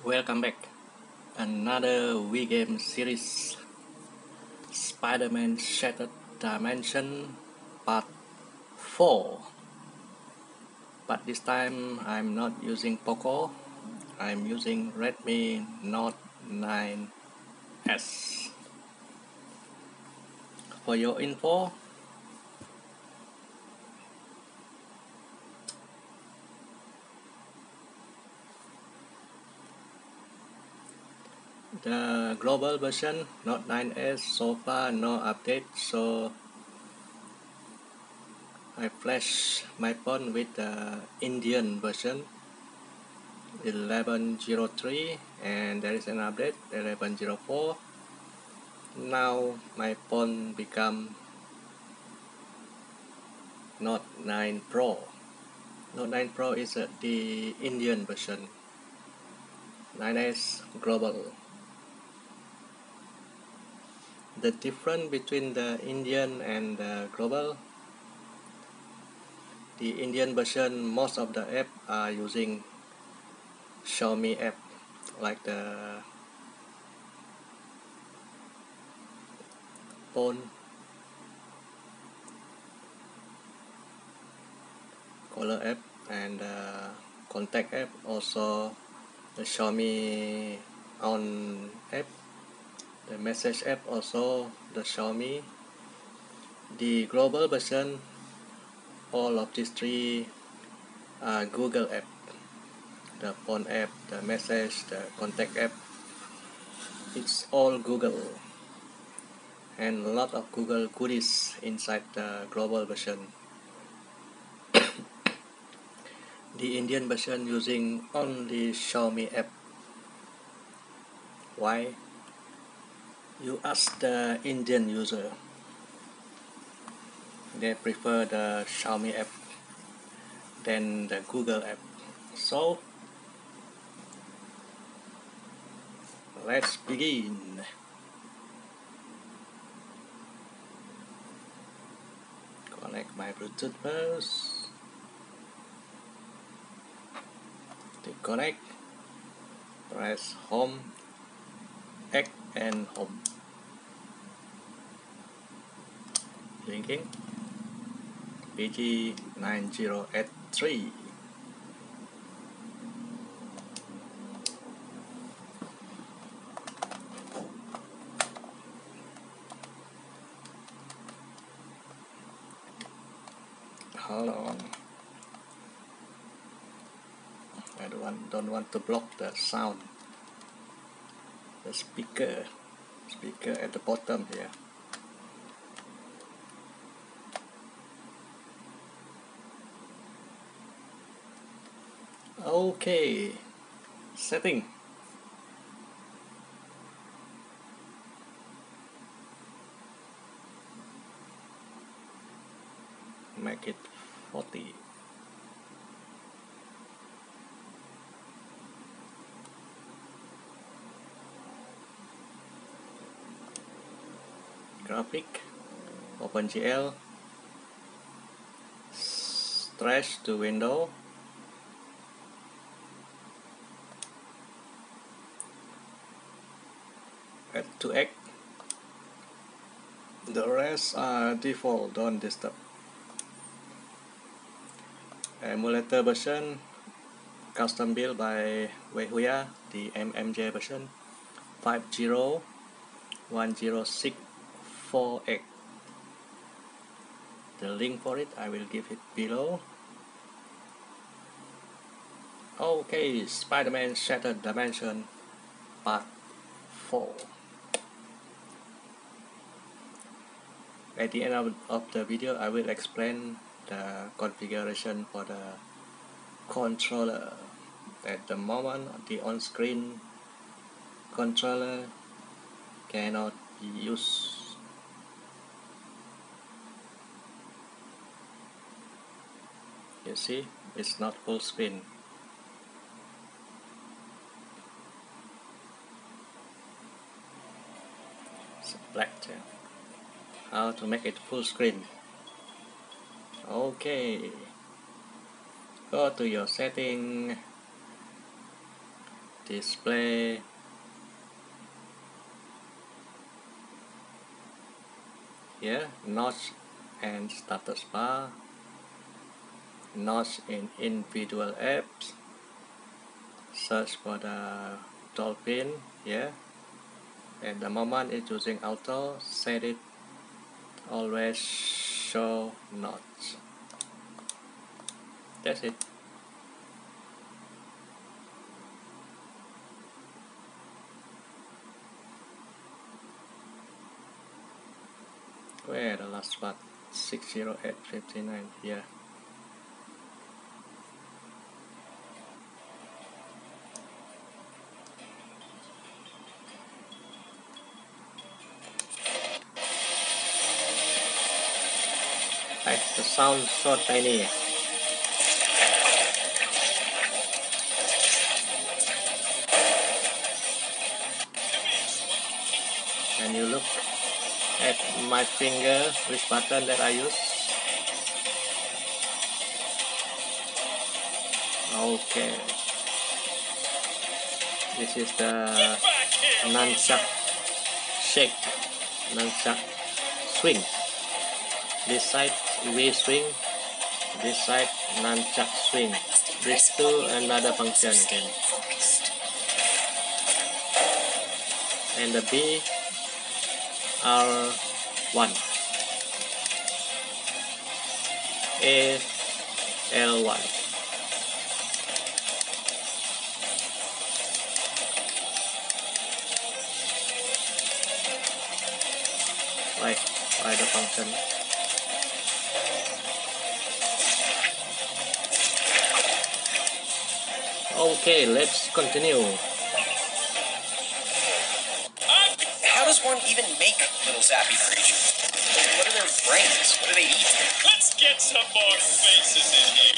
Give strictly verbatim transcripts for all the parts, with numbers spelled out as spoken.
Welcome back. Another Wii game series, Spider-Man Shattered Dimension Part four. But this time I'm not using Poco, I'm using Redmi Note nine S. For your info, the global version Note nine S so far no update, so I flash my phone with the Indian version eleven oh three, and there is an update eleven oh four. Now my phone become Note nine Pro. Note nine Pro is uh, the Indian version, nine S Global. The difference between the Indian and the Global, the Indian version, most of the app are using Xiaomi app, like the phone, caller app, and the contact app, also the Xiaomi on app, the message app, also the Xiaomi. The global version, all of these three are Google app, the phone app, the message, the contact app, it's all Google, and a lot of Google goodies inside the global version. The Indian version using only Xiaomi app. Why? You ask the Indian user, they prefer the Xiaomi app than the Google app. So let's begin. Connect my Bluetooth first. To connect, press home, X and home. Linking B G nine zero eight three. Hold on. I don't want, don't want to block the sound. The speaker, speaker at the bottom here. Okay, setting. Make it forty. Graphic, OpenGL, stretch to window, add to X. The rest are default, don't disturb. Emulator version, custom built by Weihuya, the M M J version five zero one zero six four X. The link for it I will give it below. Okay, Spider-Man Shattered Dimension Part four. At the end of, of the video I will explain the configuration for the controller. At the moment the on-screen controller cannot be used. You see, it's not full screen. It's black there. How to make it full screen? Okay, go to your setting, display, here notch and status bar, notch in individual apps, search for the dolphin here. At the moment it's using auto, set it always show notch. That's it. Where the last part? six zero eight five nine here. Right, the sound so tiny. And you look at my finger, which button that I use. Okay. This is the nunchuck shake, nunchuck swing. This side V swing, this side nunchuck swing. These two another function again. And the B R one, A L one. Right, right the function. Okay, let's continue. How does one even make little zappy creatures? What are their brains? What do they eat? Let's get some more faces in here.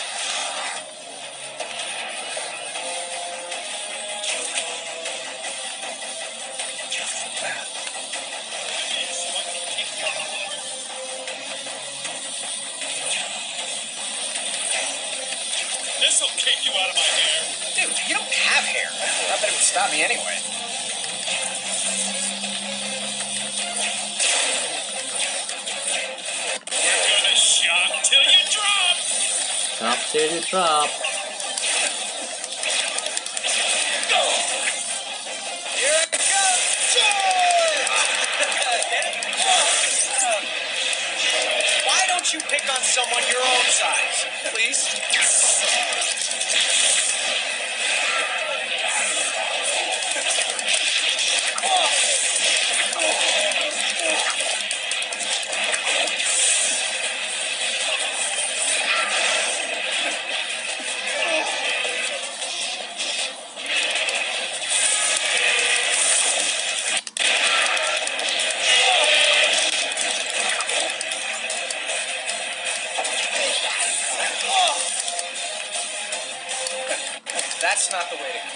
This'll kick you out of my hair. Dude, you don't have hair. Not that it would stop me anyway. Shot till you drop. Drop till you drop. Here it goes. Why don't you pick on someone your own size, please? That's not the way to go.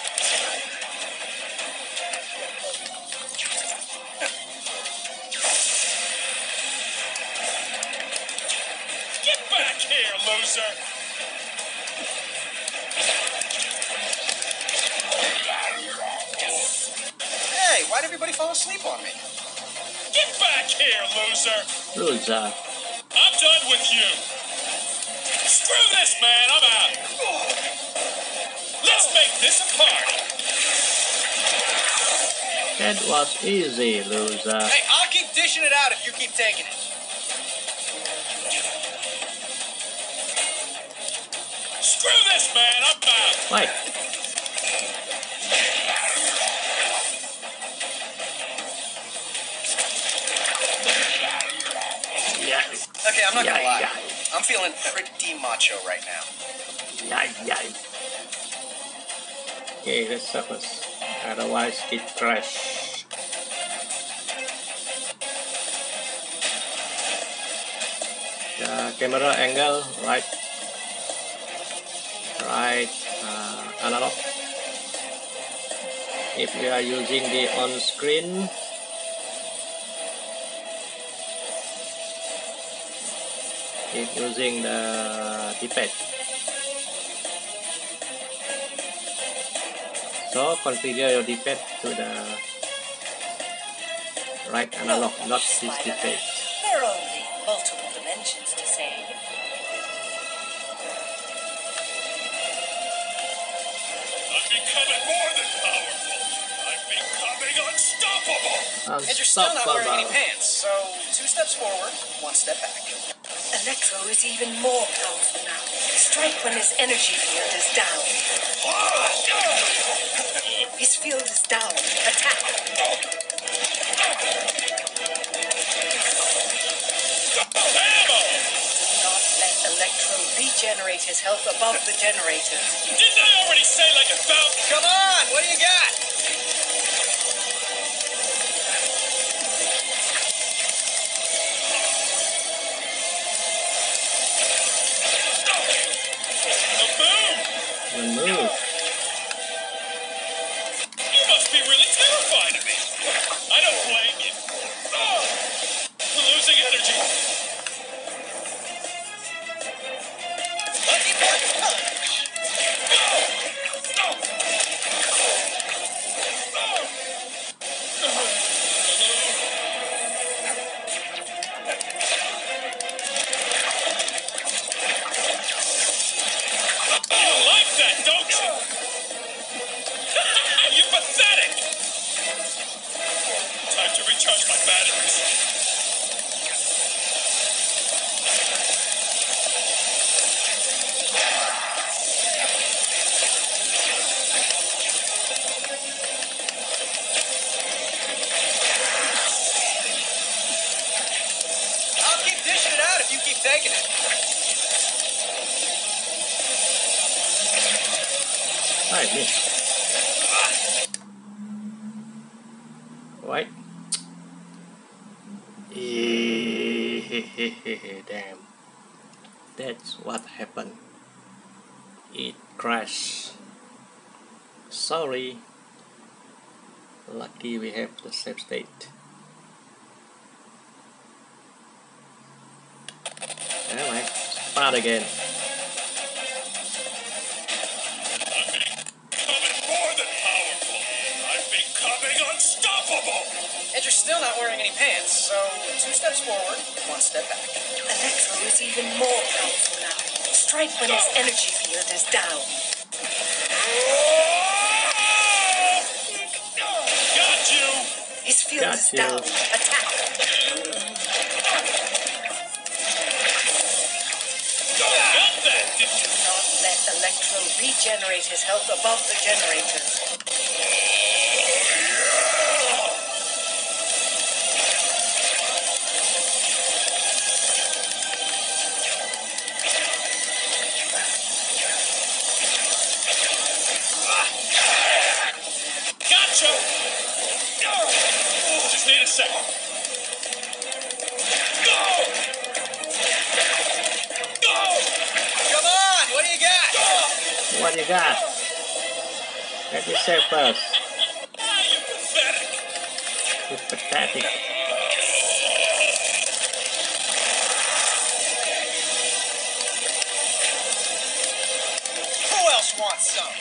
Get back here, loser. Hey, why'd everybody fall asleep on me? Get back here, loser. Loser. I'm done with you. Screw this, man. I'm out. Let's make this a party. That was easy, loser. Hey, I'll keep dishing it out if you keep taking it. Screw this, man. I'm out. Right. Yes. Okay, I'm not gonna Yeah, lie. yeah. I'm feeling pretty macho right now. Yay, yay. Okay, let's surface. Otherwise, it crash. The camera angle, right, right, uh, analog. If you are using the on screen, if using the D-pad. So configure your D-pad to the right analog, not this D-pad. There are only multiple dimensions to save. I'm becoming more than powerful. I'm becoming unstoppable. And you're still not wearing any Unstoppable. pants, so two steps forward, one step back. Electro is even more powerful now. Strike when his energy field is down. His field is down. Attack. Ammo! Do not let Electro regenerate his health above the generators. Didn't I already say like a fountain? Come on, what do you got? A boom! One move. You must be really terrified of me. I don't blame you. Oh, we're losing energy. Lucky punch punch. You like that, don't you? You're pathetic. Time to recharge my batteries. I'll keep dishing it out if you keep taking it. I missed. Right. Damn. That's what happened. It crashed. Sorry. Lucky we have the save state. Alright, start again. Becoming more than powerful. I'm becoming unstoppable. And you're still not wearing any pants, so two steps forward, one step back. Electro is even more powerful now. Strike when his energy field is down. Got you. His field Got is you. down. Attack. Got that, didn't you? Do not let Electro regenerate his health above the generators. Gotcha. Just need a second. Go! Go! Come on, what do you got? What you got? Let me save first. Ah, you pathetic. It's pathetic. Who else wants some?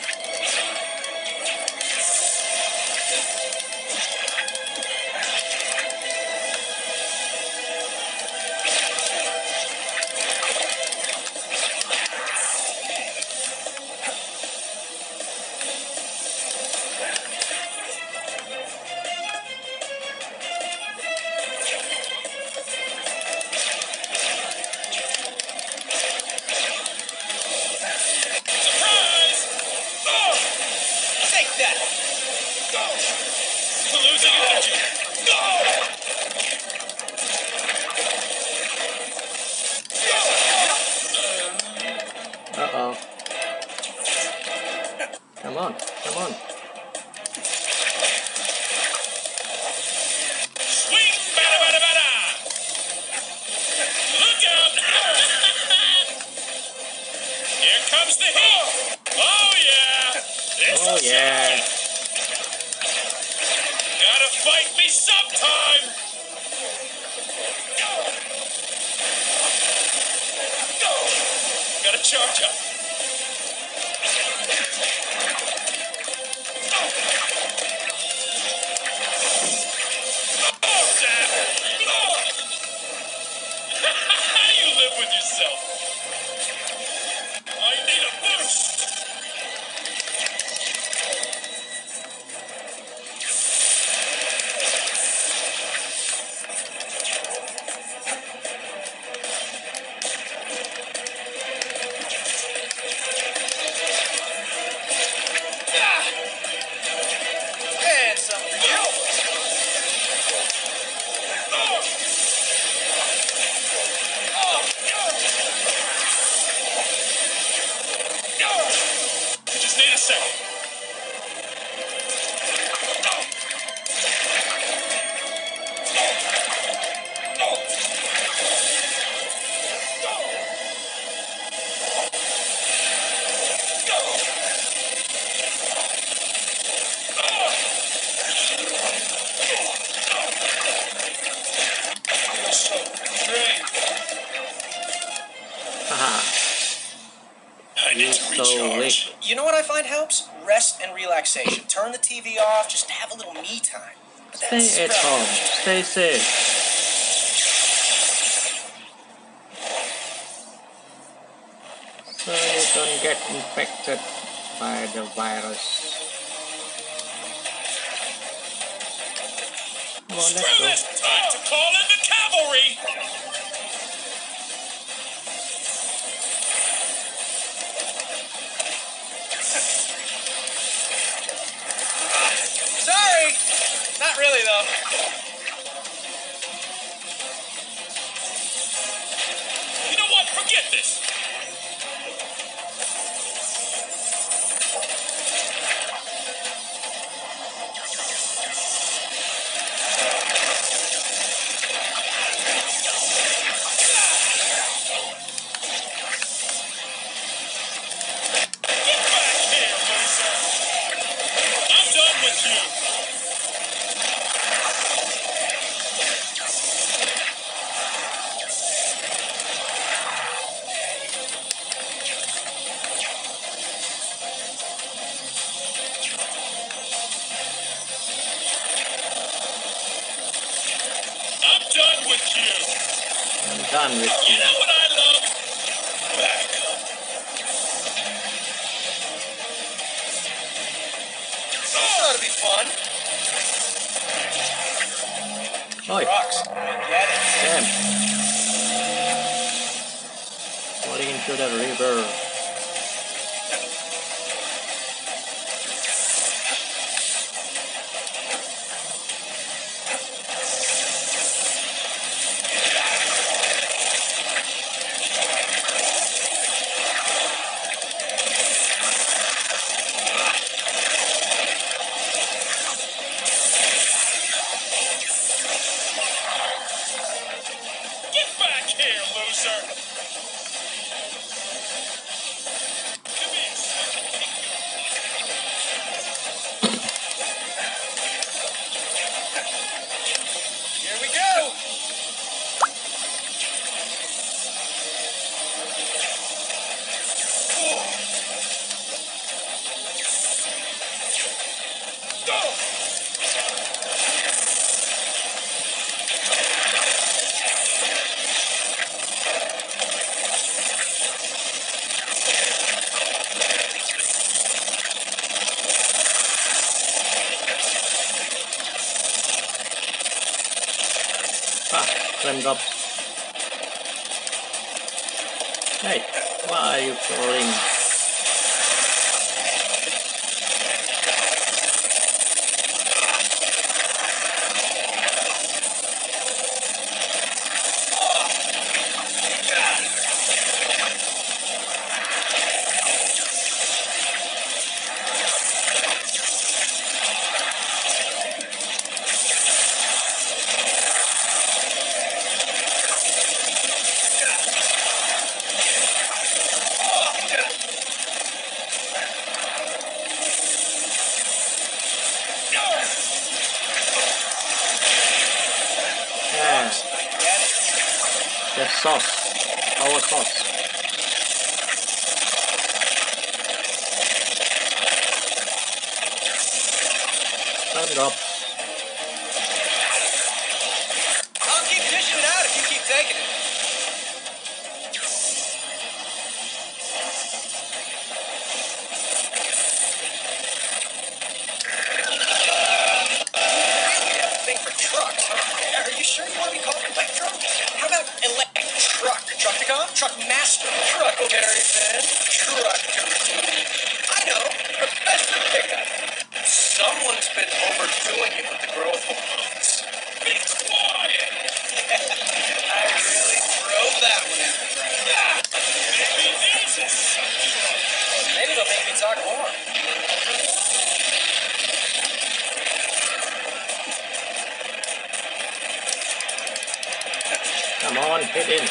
Surprise! Oh, Take that. we're losing energy. Uh-oh. Come on, come on. Swing, bada, bada, bada. Look out! Here comes the heat. Oh yeah. This'll Oh yeah. shine. Gotta fight me sometime. Gotta charge up. I find helps? Rest and relaxation. Turn the T V off, just have a little me time. But that's Stay at home. Stay safe. So you don't get infected by the virus. Come on, let's Screw go. this! Time to call in the cavalry! Sorry! Not really, though. You know what? Forget this! Get back here, loser! I'm done with you! I'm done with you! I'm done with You you. know what I love? Back. This ought to be fun. Oi, Rocks. Get it. damn. Falling into the river. Get back here, loser! Come here. Here we go. Ah, climbed up. Hey, why are you falling? Yeah, the sauce. Our sauce. Climbed up. I'll keep dishing it out if you keep taking it. Thing for trucks. Are you sure you want to be called Electro? How about Electric Truck? Truckticon? Truck Master? Truckleberry Finn? Trucker. I know. Professor Pickup. Someone's been overdoing it with the growth hormones. Be quiet! I really drove that one in the ground. Maybe these will suck you up. Maybe they'll make me talk more. Come on, hit him.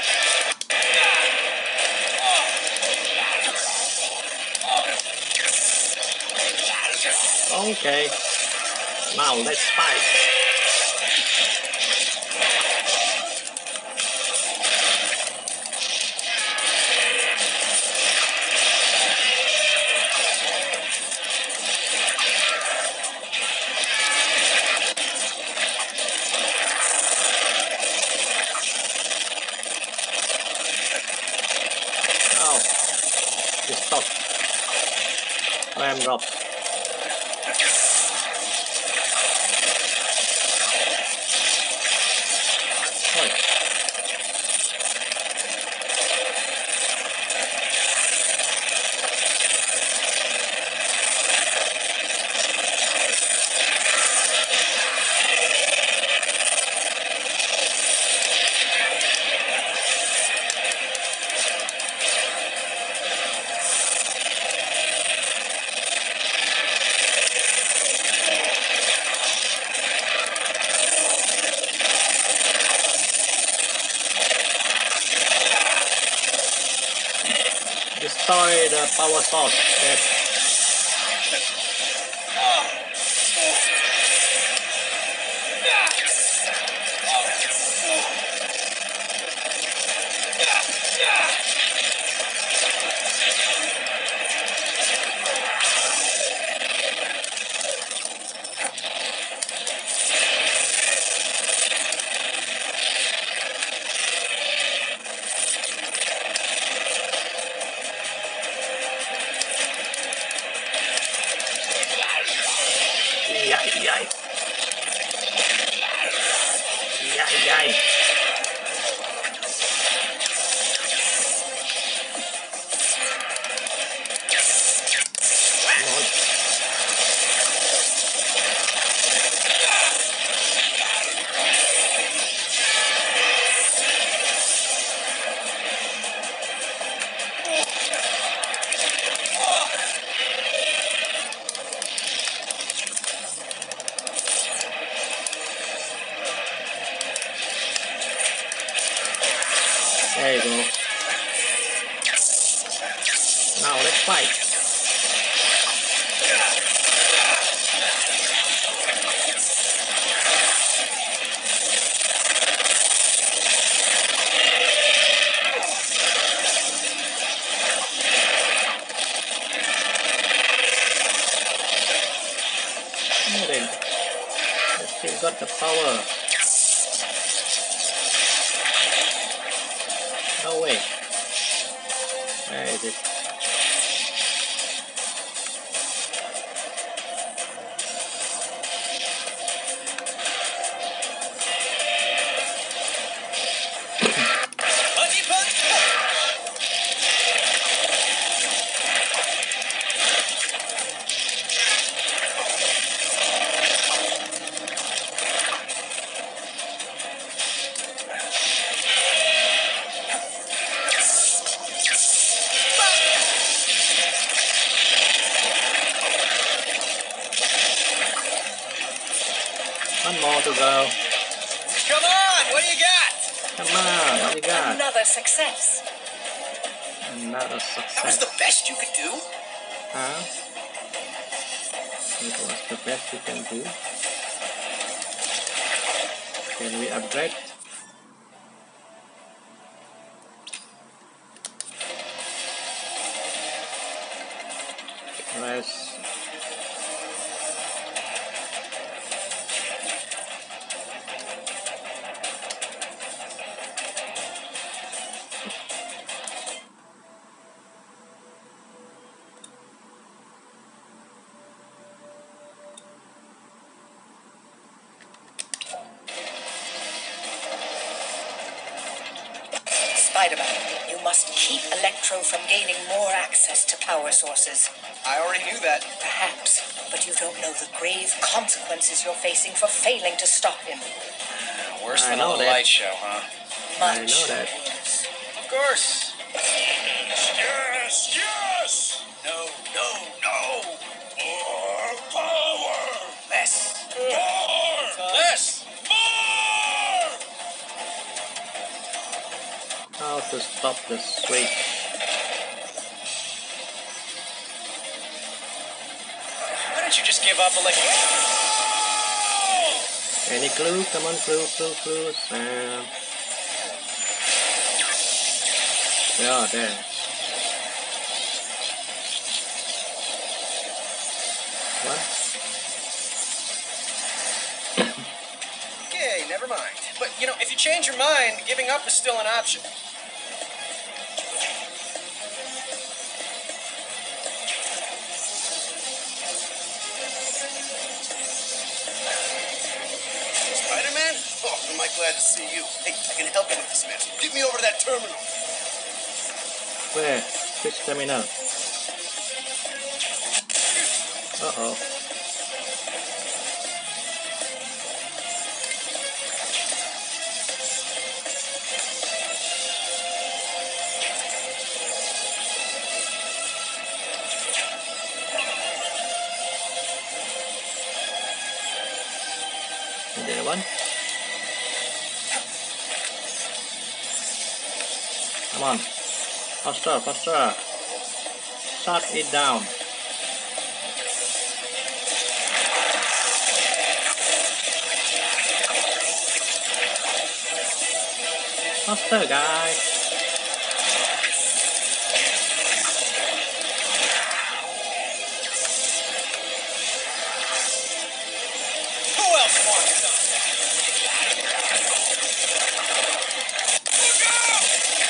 Okay. Now let's fight. drop. Oi. Destroy the power source. That yay, yay. Yay, yay. There you go. Now let's fight. Oh, then. They still got the power. No way. Where is it? Punchy punch! One more to go. Come on, what do you got? Come on, what you got? Another success. Another That was success. the best you could do? Huh? It was the best you can do. Can we upgrade? Let's Spider-Man, you must keep Electro from gaining more access to power sources. I already knew that. Perhaps, but you don't know the grave consequences you're facing for failing to stop him. Worse I than know a that. light show, huh? I Much know that. worse. Of course. Yes, yes! No, no, no. More power! Less. More! Less. More! How to stop the switch? Why don't you just give up, Electro? Any clue? Come on, clue, clue, clue. Sam. Yeah, there. What? Okay, never mind. But, you know, if you change your mind, giving up is still an option. I glad to see you. Hey, I can help you with this, man. Get me over to that terminal. Where? Which terminal? Uh-oh. Is there one? Come on. Faster, faster. Shut it down. Faster, guys. Who else wants some? Look out!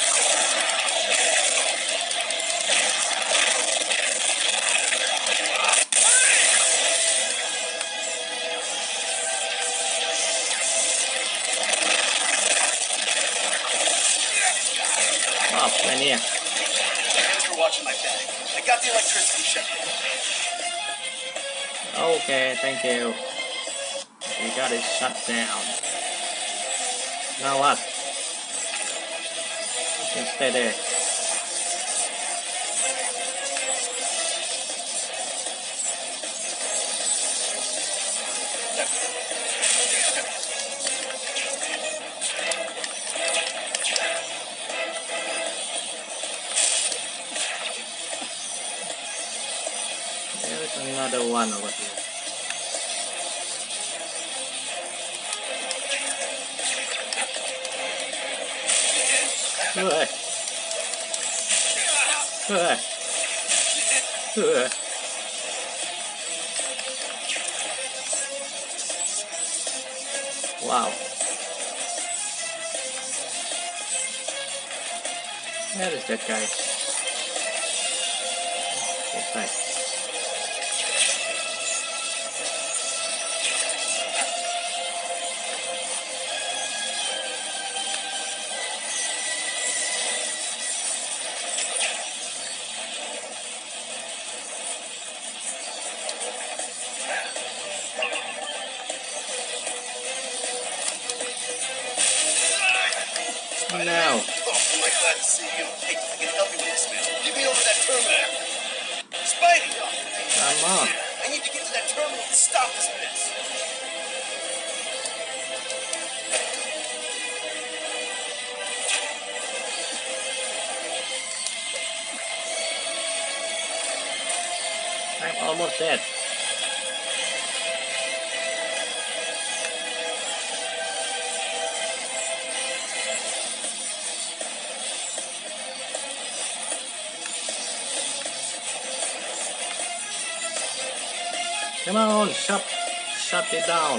Wow, many. Thanks for watching my bag. I got the electricity shut down. Okay, thank you. We got it shut down. Now what? You can stay there. There is another one over here. Hey. Hey. Hey. Wow. Where is that guy? This side. No. Oh, am I glad to see you. Hey, I can help you with this, man. Get me over to that terminal. Spidey! Come on. I need to get to that terminal and stop this mess. I'm almost dead. Come on, shut, shut it down.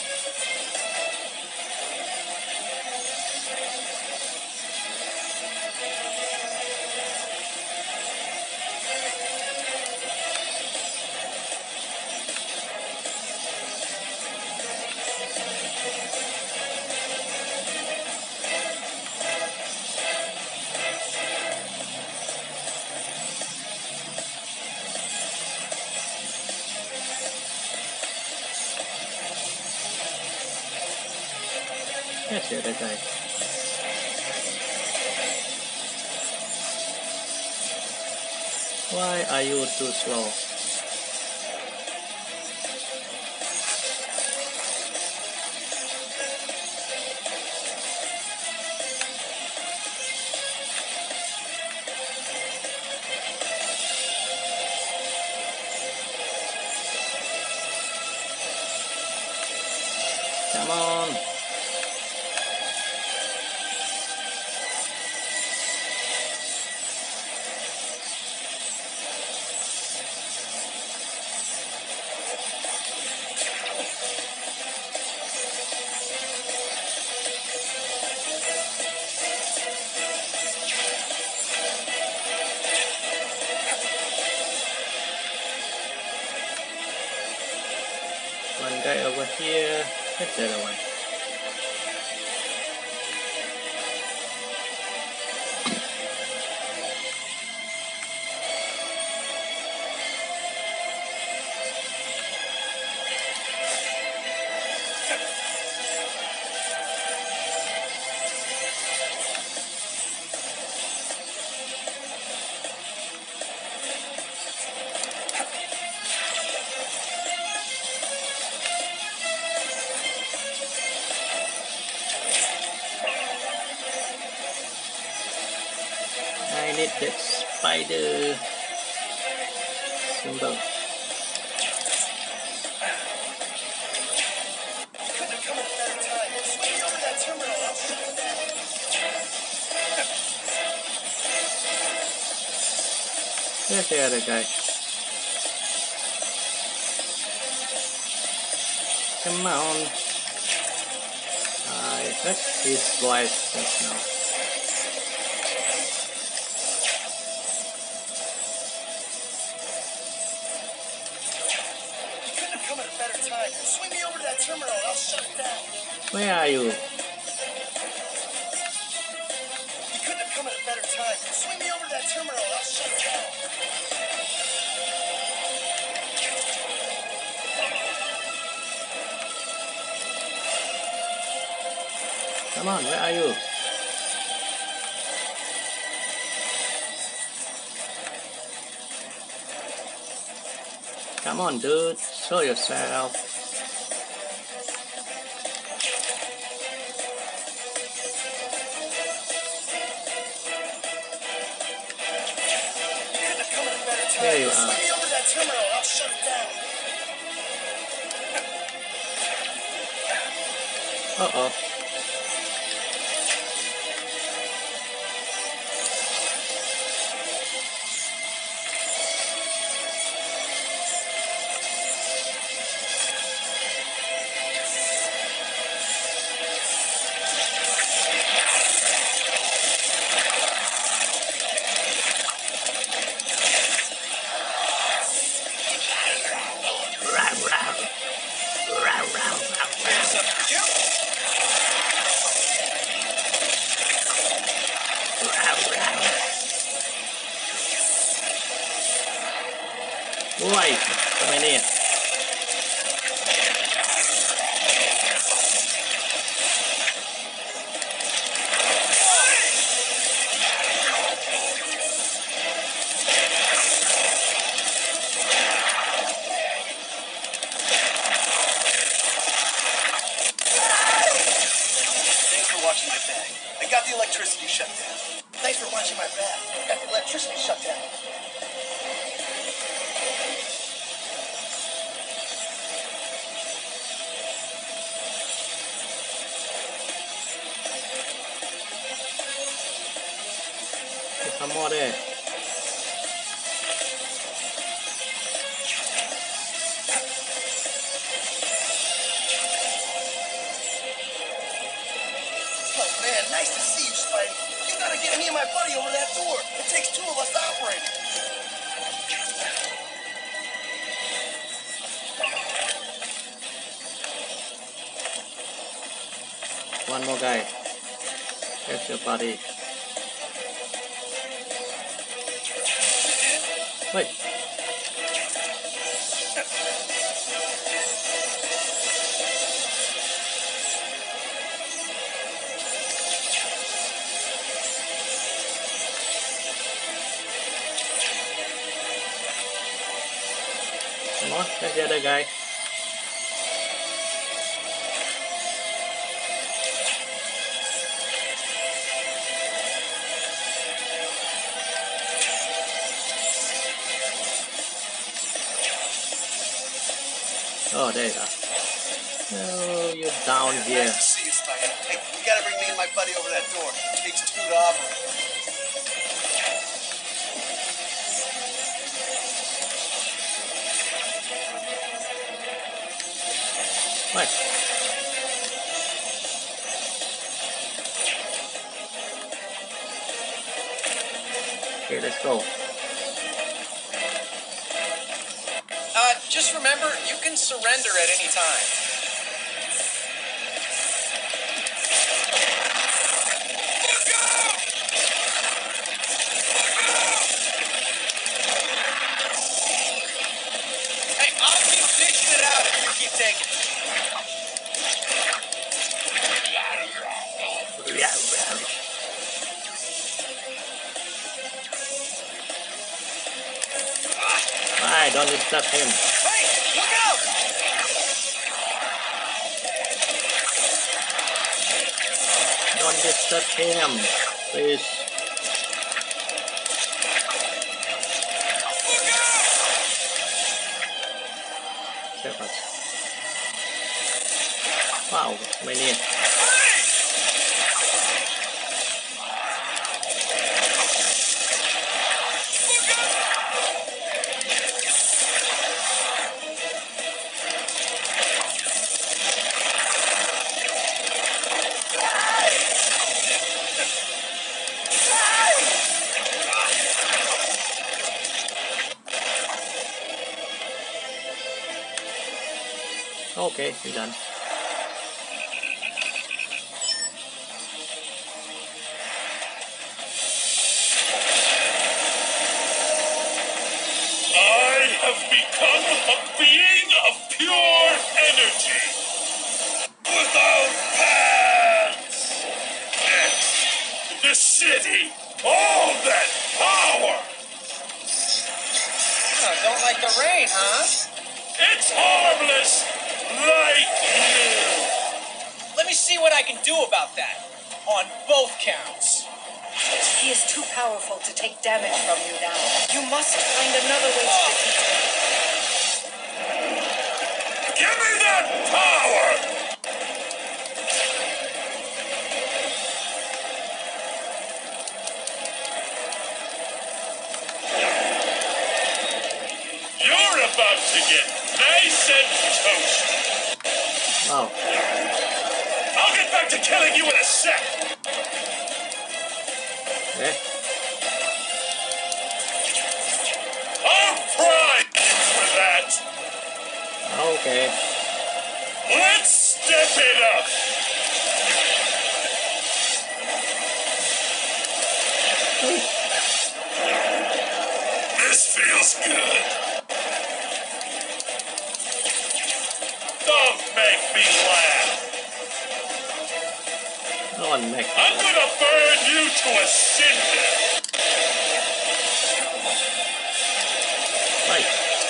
That's the other guy. Why are you too slow? Come on. One guy over here. That's the other one. Get spider symbol. Couldn't have come at a better time. Swing me over that terminal. I'll shut it down. Where's the other guy? Come on. I heard his voice just now. Couldn't have come at a better time. Swing me over to that terminal. I'll shut it down. Where are you? You couldn't have come at a better time. Swing me over to that terminal. I'll shut it down. Come on, where are you? Come on, dude, show yourself. Couldn't have come at a better time. There you are. Swing me over to that terminal. I'll shut it down. Uh-oh. Here's up for you. Ui, come in here. Thanks for watching my bag. I got the electricity shut down. Thanks for watching my bag. I got the electricity shut down. There's some more there. Oh man, nice to see you, Spidey. You gotta get me and my buddy over that door. It takes two of us to operate it. One more guy. There's your buddy. Wait. Come on, there's the other guy. Oh, there you are. Oh, you're down here. Nice to see you, Spidey. Hey, you gotta bring me and my buddy over that door. It takes two to operate. What? Okay, let's go. Uh, just remember, you can surrender at any time. Look out! Hey, I'll keep dishing it out if you keep taking it. Alright, don't disturb him. Hey, look out! Don't disturb him, please. Shepard. Wow, many. Okay, we're done. I have become a being of pure energy, without paths. Next, the city, all that power. Oh, don't like the rain, huh? It's harmless, like you. Let me see what I can do about that. On both counts. He is too powerful to take damage from you now. You must find another way to defeat him. Give me that power! You're about to get nice and toasty. Wow. I'll get back to killing you in a sec. Yeah. I'll prime you for that. Okay. Let's step it up. This feels good. Don't make me laugh. No one make. I'm gonna burn you to a cinder. Right.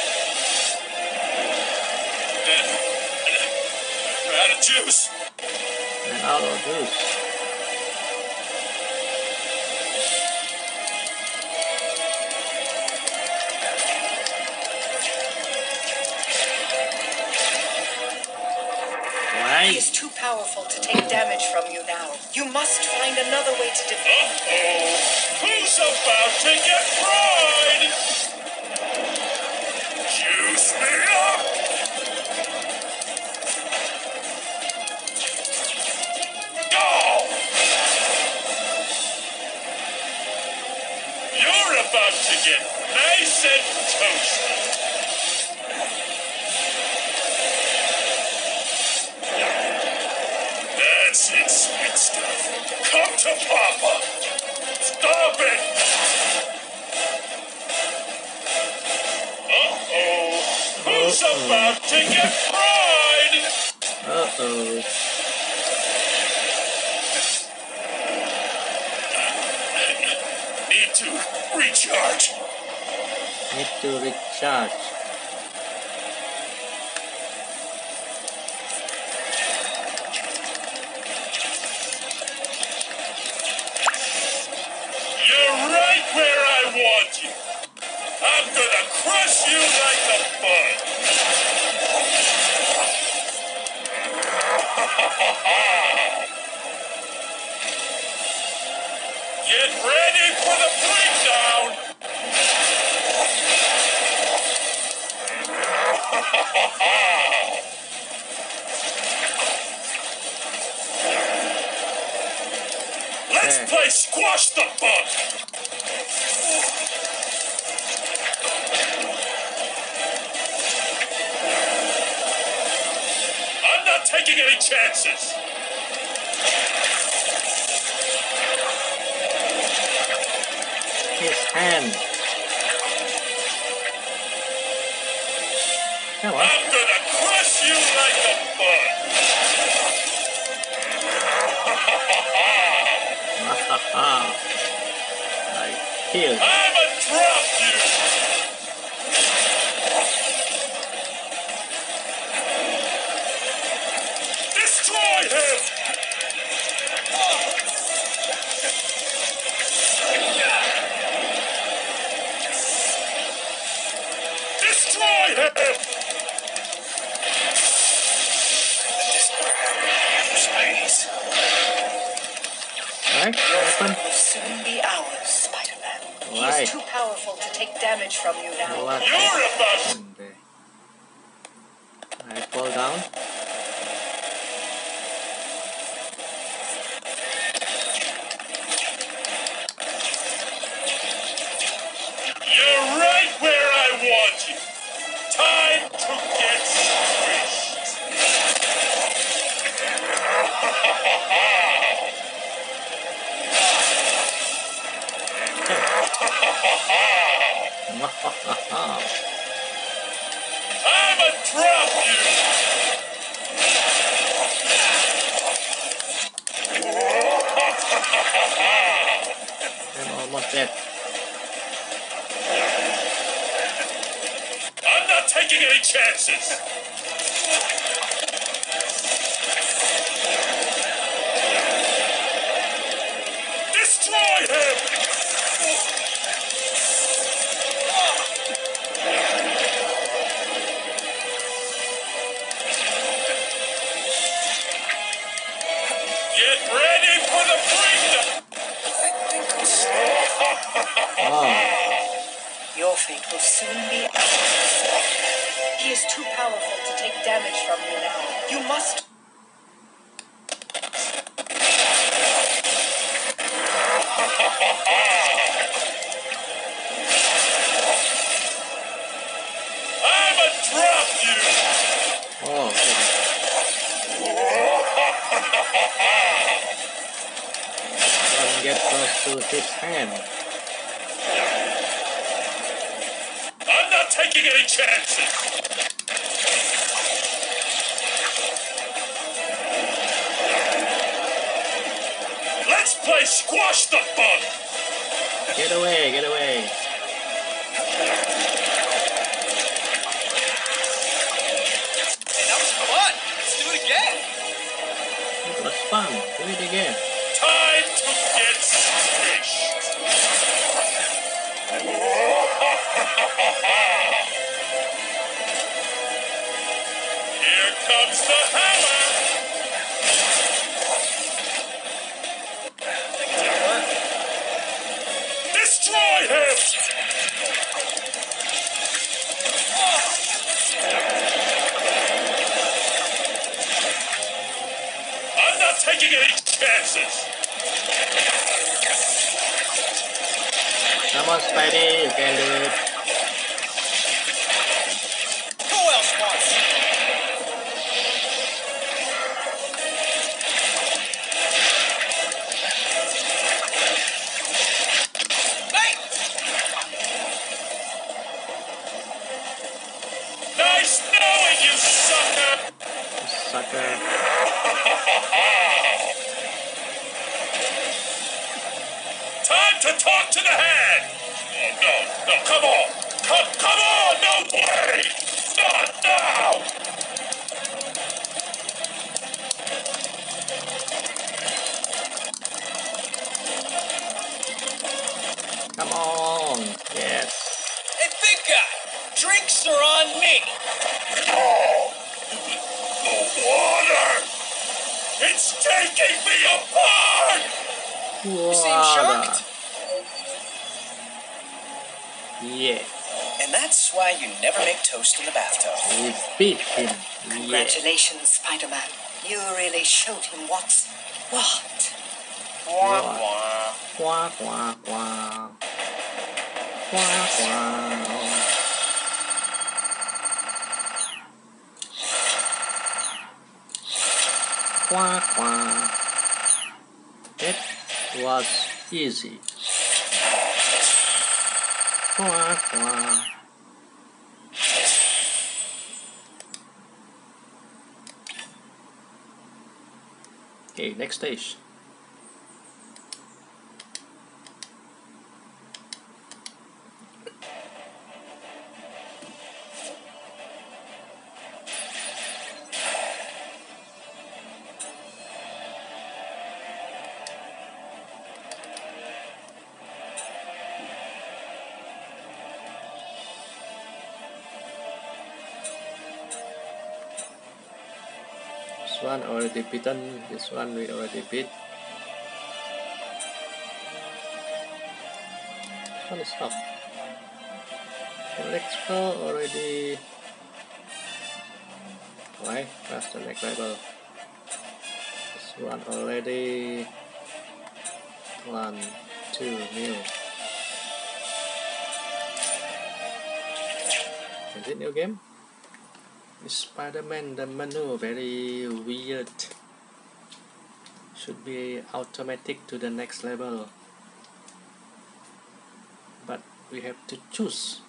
We're out of juice. And out of juice. He is too powerful to take damage from you now. You must find another way to defeat him. Uh-oh. Who's about to get fried? Juice me up. Go! You're about to get nice and toasty. That's it, sweet stuff. Come to Papa. Stop it! Uh-oh. Who's Uh-oh. about to get fried? Uh-oh. Need to recharge. Need to recharge. You're right where I want you. I'm gonna crush you like a bud. Get ready for the breakdown. Let's Yeah. play squash the bug. I'm not taking any chances. His hand. Come on. I'm gonna crush you like a bud. Hahaha. I killed. I'ma drop you. Destroy him. Destroy him. Alright, Your what fate happened? will soon be ours, Spider-Man. He Right. is too powerful to take damage from you now. What You're about happened there? I fall down. You're right where I want you. Time to get squished. I'm a drop you. I'm almost dead. I'm not taking any chances. Destroy him. Get ready for the breakdown. Oh, Your fate will soon be ours. He is too powerful to take damage from you now. You must. I'm a drop you. oh, okay. Don't get close to his hand. I'm not taking any chances. Let's play squash the bug. Get away, get away. Hey, that was fun. Let's do it again. It was fun. Do it again. Time to get squished. Here comes the hammer. I think it's gonna work. Destroy him. I'm not taking any chances. Come on, Spidey, you can do it. Who else wants it? Hey! Nice knowing you, sucker. Sucker. Time to talk to the hand. Oh, no, no, come on. Come, come on, no way. Not now. Come on. Yes. Hey, big guy! Drinks are on me! Oh, the water. It's taking me apart. You seem Water. shocked. Yeah. And that's why you never make toast in the bathtub. We beat him. Yeah. Congratulations, Spider-Man. You really showed him what's what. Wah, What? wah. Quack, quack, quack. Quack, quack. Quack, quack. It was easy. Quack, quack. Okay, next stage. This one already beaten, this one we already beat. Don't stop. The next floor already. Why? That's the next level. This one already. One, two, new. Is it new game? Spider-Man, the menu very weird. Should be automatic to the next level. But we have to choose.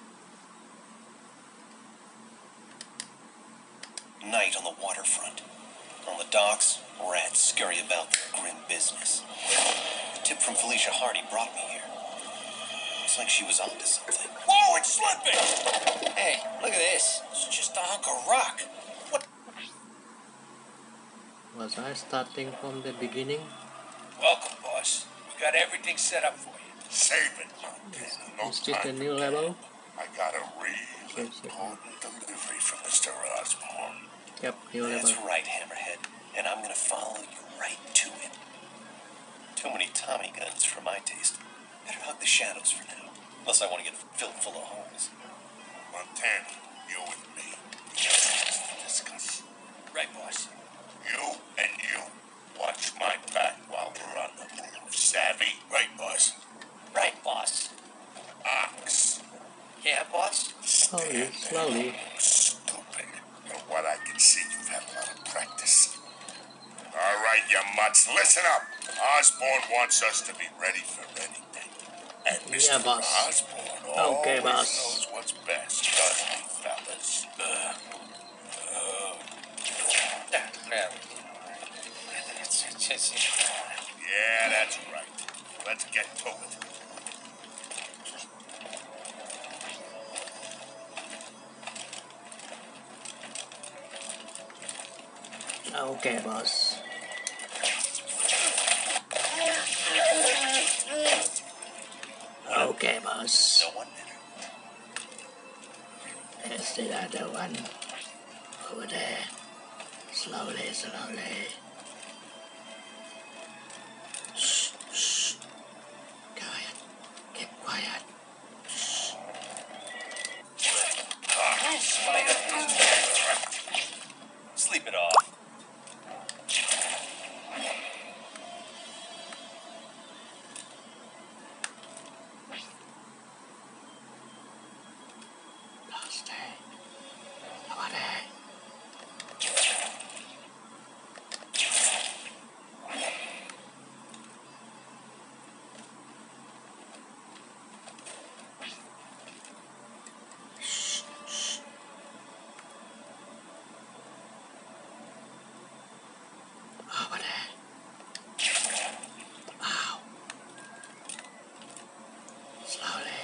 Night on the waterfront. On the docks, rats scurry about their grim business. A tip from Felicia Hardy brought me here. Looks like she was onto something. Whoa, it's slipping! Hey, look at this. It's just a hunk of rock. What? Was I starting from the beginning? Welcome, boss. We got everything set up for you. Save it, Montana. No Is it a time. new level? I got a real Yes, sir. important delivery from Mister Osborn. Yep, new level. That's right, Hammerhead. And I'm gonna follow you right to it. Too many Tommy guns for my taste. Better hug the shadows for now. Unless I want to get filled full of holes. Montana, you with me. Let's discuss. Right, boss. You and you. Watch my back while we're on the move. Savvy? Right, boss. Right, boss. Ox. Yeah, boss? Slowly, slowly. Stupid. From what I can see, you've had a lot of practice. All right, you mutts, listen up. Osborn wants us to be ready for anything. And Mister Yeah, boss. Osborn Okay, always boss. knows what's best, doesn't he, fellas? Uh, uh, yeah, yeah. It's, it's, it's, Yeah, that's right. Let's get to it. Okay, boss. Okay, boss. No one better. Let's do the other one. Over there. Slowly, slowly. Shh, shh. Quiet. Keep quiet. Shh. Sleep it off. Lost it. Over there. Shh, shh. Over there. Ow. Slowly.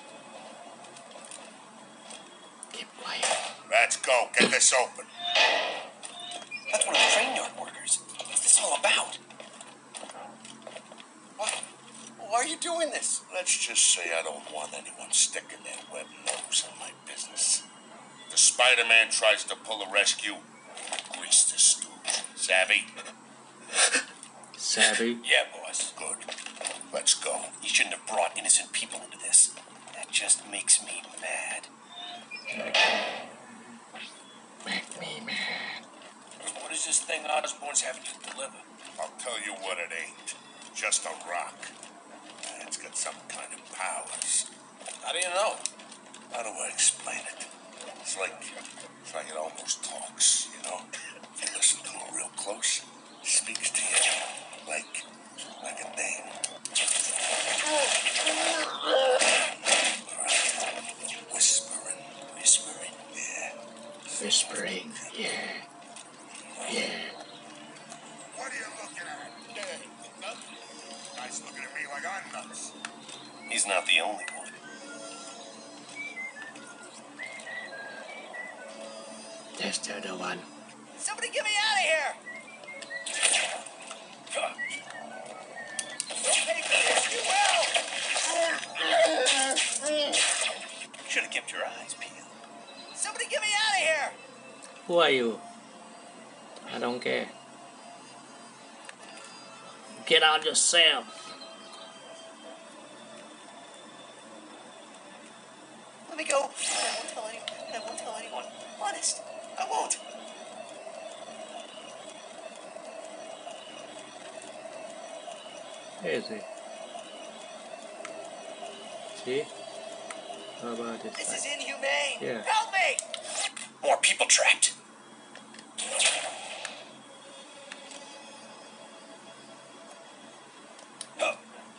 Keep quiet. Let's go. Get this open. That's one of the train yard workers. What's this all about? Why? Why are you doing this? Let's just say I don't want anyone sticking their web nose in my business. If the Spider-Man tries to pull a rescue, grease the stooge. Savvy? Savvy. yeah, boss. Good. Let's go. You shouldn't have brought innocent people into this. That just makes me mad. Make me mad. What is this thing Osborn's having you deliver? I'll tell you what it ain't. Just a rock. It's got some kind of powers. How do you know? How do I explain it? It's like, it's like it almost talks, you know? If you listen to it real close, it speaks to you like, like a name. Whispering, whispering, yeah. Whispering. Yeah. Yeah. What are you looking at? Yeah, guy's looking at me like I'm nuts. He's not the only one. That's the other one. Somebody get me out of here! Hey, you will! Should have kept your eyes peeled. Somebody get me out of here! Who are you? I don't care. Get out yourself. me go. And I won't tell anyone. And I won't tell anyone. Honest. I won't. Where is he? See? How about this This side? is inhumane. Yeah. Help me! More people trapped. Oh.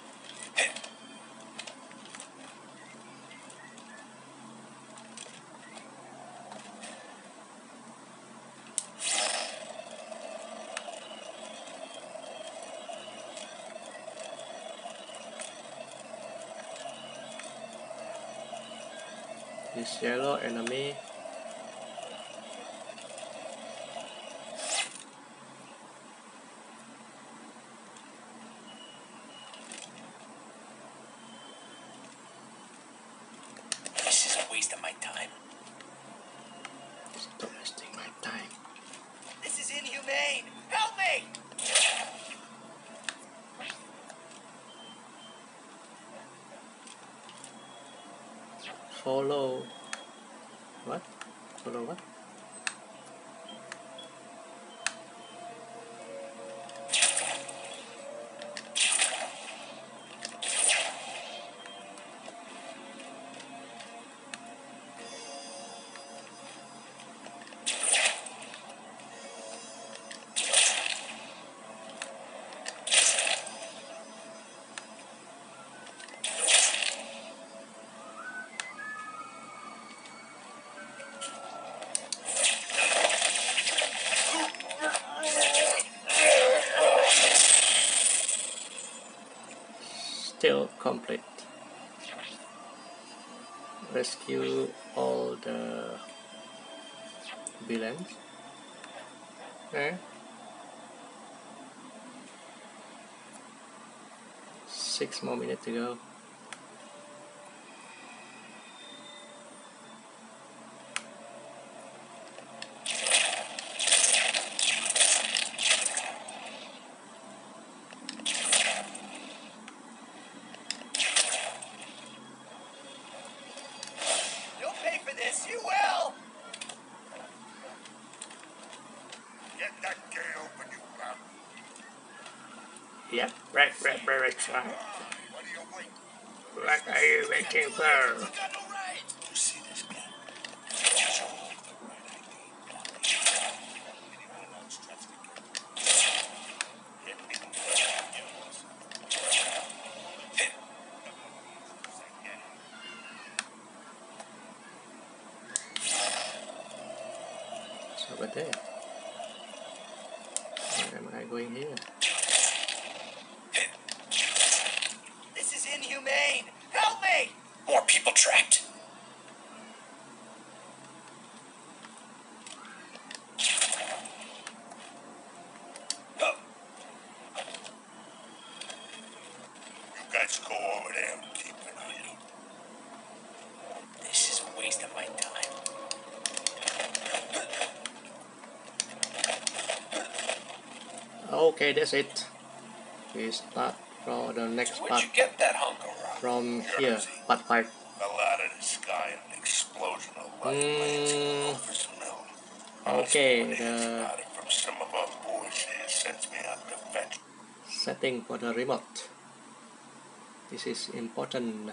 This yellow enemy. This is a waste of my time. Stop wasting my time. This is inhumane. Help me! Follow. What? Follow what? Still complete. Rescue all the villains. Eh? Six more minutes to go. You'll pay for this. You will. Get that gate open, you crap. Yep, right, right, right, right, right. What are you waiting? What are you waiting for? You got no right. You see this guy? Anyone else tries to get hit me? It's over there. Where am I going here? This is inhumane. Help me! More people trapped. Oh. You guys go over there and keep an eye out. This is a waste of my time. Okay, that's it. We start for the next Where'd part you get that hunk of rock? from here, part five. Fell out of the sky in an explosion of light Mm. lancing over the mill. Okay, Osborne the got it from some of our boys here. Sends me out to fetch. setting for the remote. This is important.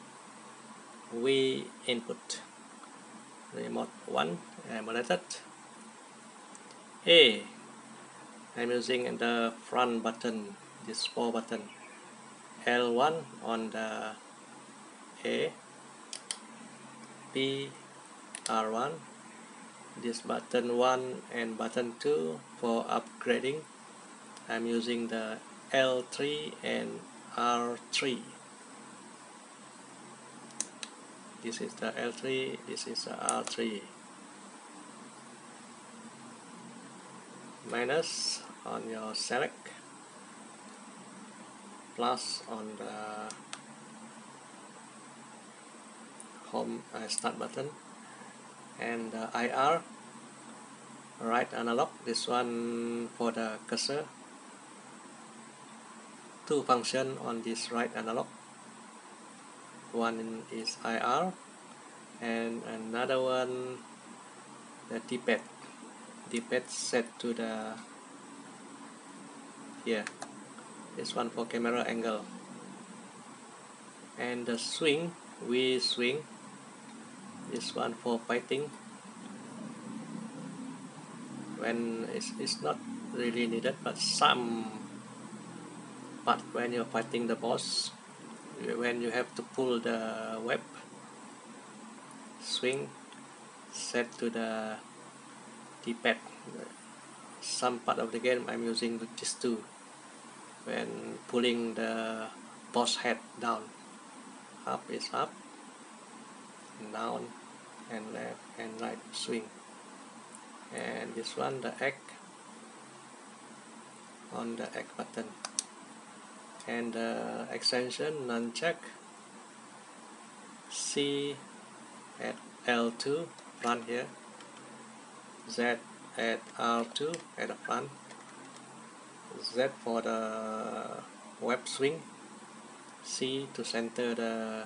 We input remote one emulated. A. I'm using the front button, this four button. L one on the A, B, R one, this button one and button two for upgrading. I'm using the L three and R three. This is the L three, this is the R three. Minus on your select, plus on the home uh, start button, and the I R right analog, this one for the cursor. Two function on this right analog. One is I R and another one the D-pad D-pad set to the here. This one for camera angle, and the swing we swing this one for fighting when it's, it's not really needed, but some but when you're fighting the boss, when you have to pull the web, swing set to the D-pad. Some part of the game I'm using these two when pulling the boss head down. Up is up, down and left and right swing. And this one the X on the X button, and the extension nunchuck C at L two front here, Z at R two at the front, Z for the web swing, C to center the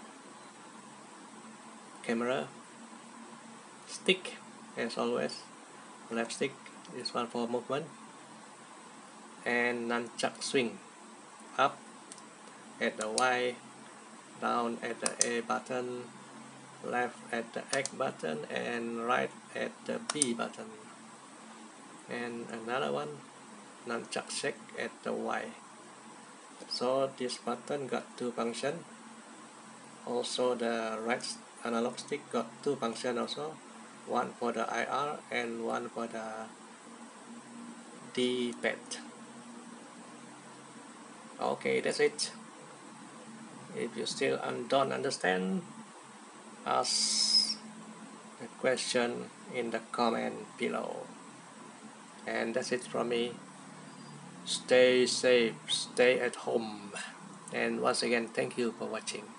camera, stick as always, left stick, this one for movement, and nunchuck swing, up at the Y, down at the A button, left at the X button, and right at the B button. And another one, nunchuck shake at the Y. So this button got two functions. Also the right analog stick got two functions also, one for the I R and one for the D-pad. Okay, that's it. If you still don't understand, ask the question in the comment below. And that's it from me. Stay safe, stay at home, and once again thank you for watching.